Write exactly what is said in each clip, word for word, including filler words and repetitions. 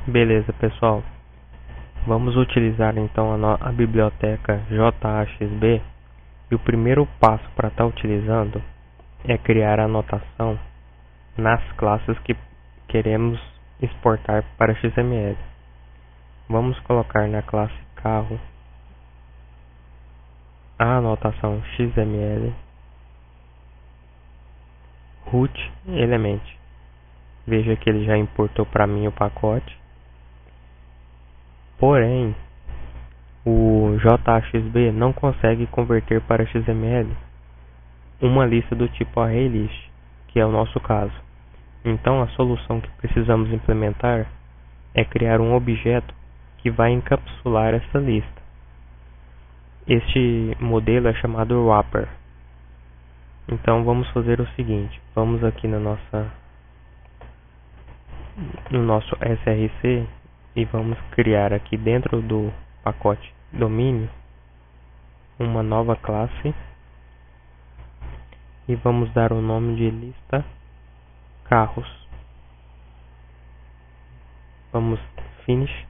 Beleza, pessoal. Vamos utilizar então a, no- a biblioteca J A X B e o primeiro passo para estar utilizando é criar a anotação nas classes que queremos exportar para X M L. Vamos colocar na classe carro a anotação X M L root element. Veja que ele já importou para mim o pacote. Porém, o J A X B não consegue converter para X M L uma lista do tipo ArrayList, que é o nosso caso. Então, a solução que precisamos implementar é criar um objeto que vai encapsular essa lista. Este modelo é chamado wrapper. Então, vamos fazer o seguinte: vamos aqui na nossa no nosso S R C e vamos criar aqui dentro do pacote domínio uma nova classe e vamos dar o nome de lista carros. Vamos finish.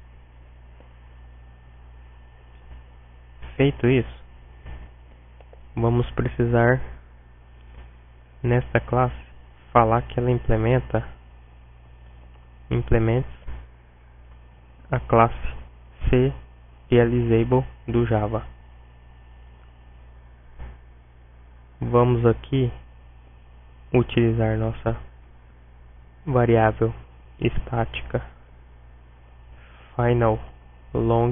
Feito isso, vamos precisar nesta classe falar que ela implementa implements a classe serializable do Java. Vamos aqui utilizar nossa variável estática final long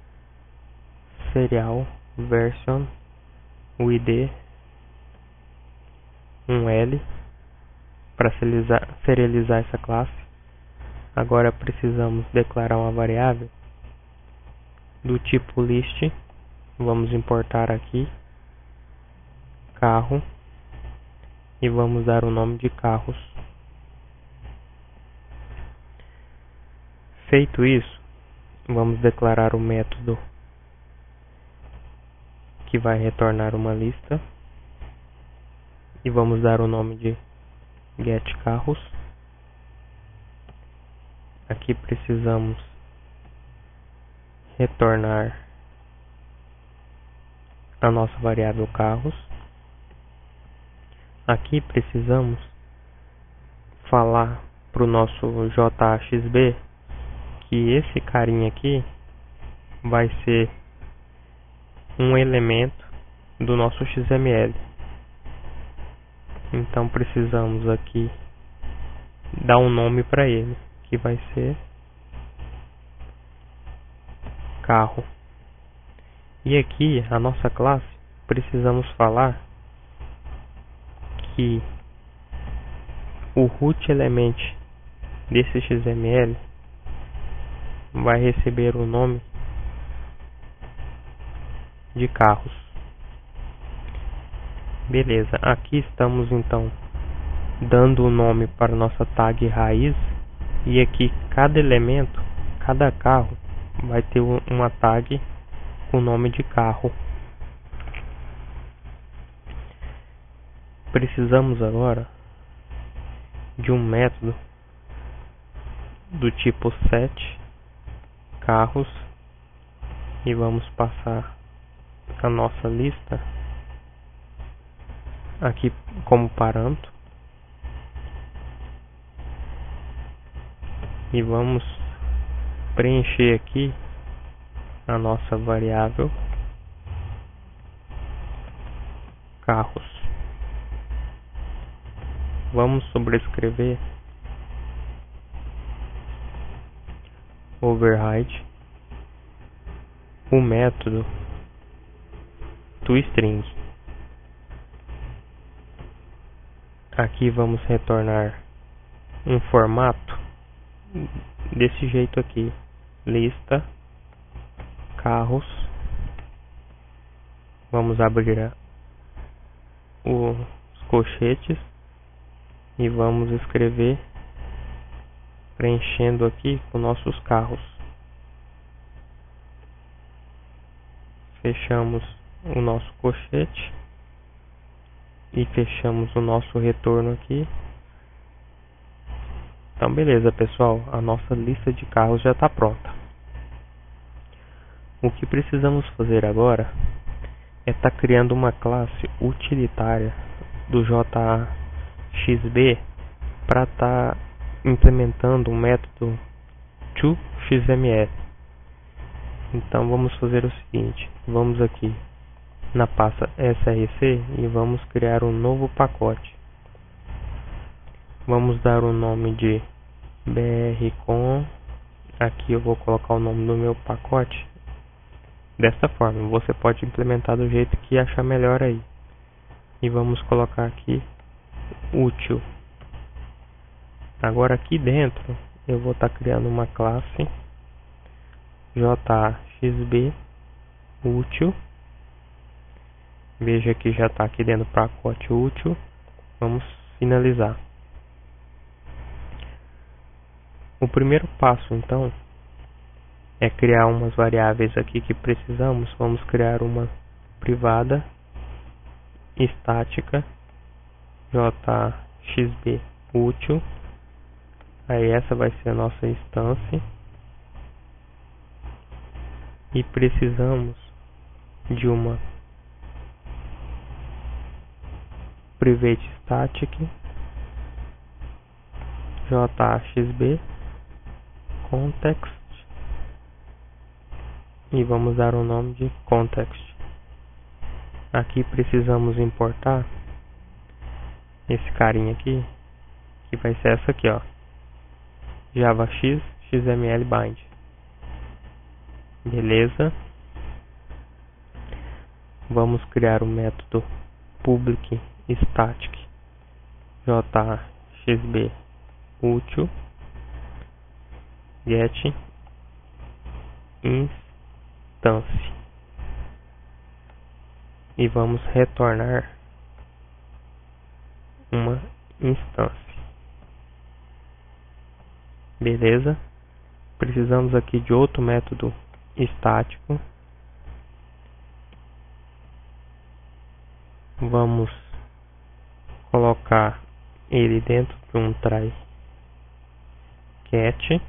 serial version o I D um L para serializar, serializar essa classe. Agora precisamos declarar uma variável do tipo list. Vamos importar aqui carro e vamos dar o nome de carros. Feito isso, vamos declarar o método que vai retornar uma lista e vamos dar o nome de getCarros. Aqui precisamos retornar a nossa variável carros. Aqui precisamos falar para o nosso J A X B que esse carinha aqui vai ser um elemento do nosso X M L. Então precisamos aqui dar um nome para ele, que vai ser carro. E aqui a nossa classe precisamos falar que o root element desse X M L vai receber o nome de carros. Beleza, aqui estamos então dando o nome para nossa tag raiz e aqui cada elemento, cada carro vai ter uma tag com o nome de carro. Precisamos agora de um método do tipo set carros e vamos passar a nossa lista aqui como parâmetro e vamos preencher aqui a nossa variável carros. Vamos sobrescrever override o método toString. Aqui vamos retornar um formato desse jeito aqui: lista carros. Vamos abrir os colchetes e vamos escrever preenchendo aqui com nossos carros. Fechamos o nosso colchete e fechamos o nosso retorno aqui Então beleza, pessoal, a nossa lista de carros já está pronta. O que precisamos fazer agora é estar tá criando uma classe utilitária do J A X B para estar tá implementando um método toXML. Então vamos fazer o seguinte, vamos aqui na pasta src e vamos criar um novo pacote. Vamos dar o nome de brcon. Aqui eu vou colocar o nome do meu pacote desta forma. Você pode implementar do jeito que achar melhor aí. E vamos colocar aqui útil. Agora aqui dentro eu vou estar tá criando uma classe jaxb útil. Veja que já está aqui dentro do pacote útil. Vamos finalizar. O primeiro passo então é criar umas variáveis aqui que precisamos. Vamos criar uma privada estática jaxb útil. Aí essa vai ser a nossa instância. E precisamos de uma private static jaxb context e vamos dar o nome de context. Aqui precisamos importar esse carinha aqui, que vai ser essa aqui, ó, javax xml bind. Beleza? Vamos criar o método public static jaxb útil get instance e vamos retornar uma instância. Beleza? Precisamos aqui de outro método estático. Vamos colocar ele dentro de um try catch.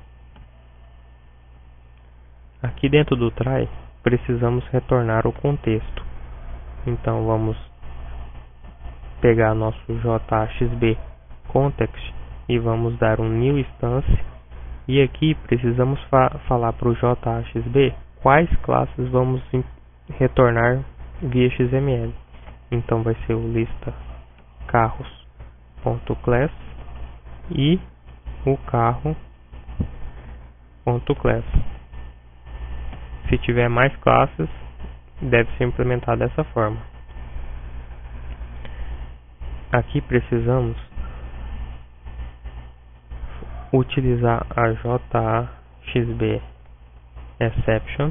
Aqui dentro do try precisamos retornar o contexto. Então vamos pegar nosso jaxb context e vamos dar um new instance. E aqui precisamos fa falar para o jaxb quais classes vamos retornar via X M L. Então vai ser o lista carros.class e o carro.class. Se tiver mais classes, deve ser implementado dessa forma. Aqui precisamos utilizar a jaxb exception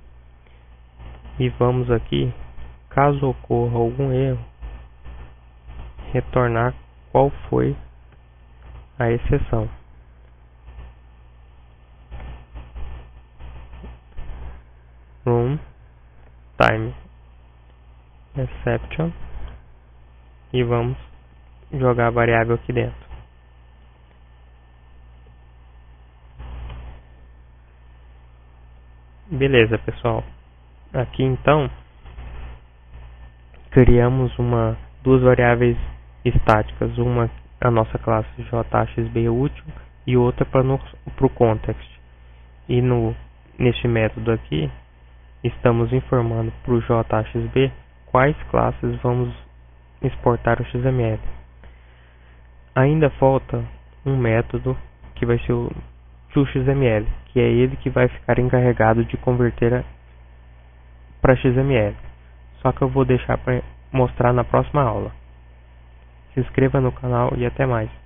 e vamos aqui, caso ocorra algum erro, retornar qual foi a exceção. Run time exception e vamos jogar a variável aqui dentro. Beleza, pessoal. Aqui então criamos uma duas variáveis estáticas, uma a nossa classe jaxb útil e outra para o context. E no neste método aqui estamos informando para o jaxb quais classes vamos exportar o X M L. Ainda falta um método que vai ser o toXML, que é ele que vai ficar encarregado de converter para X M L. Só que eu vou deixar para mostrar na próxima aula. Se inscreva no canal e até mais.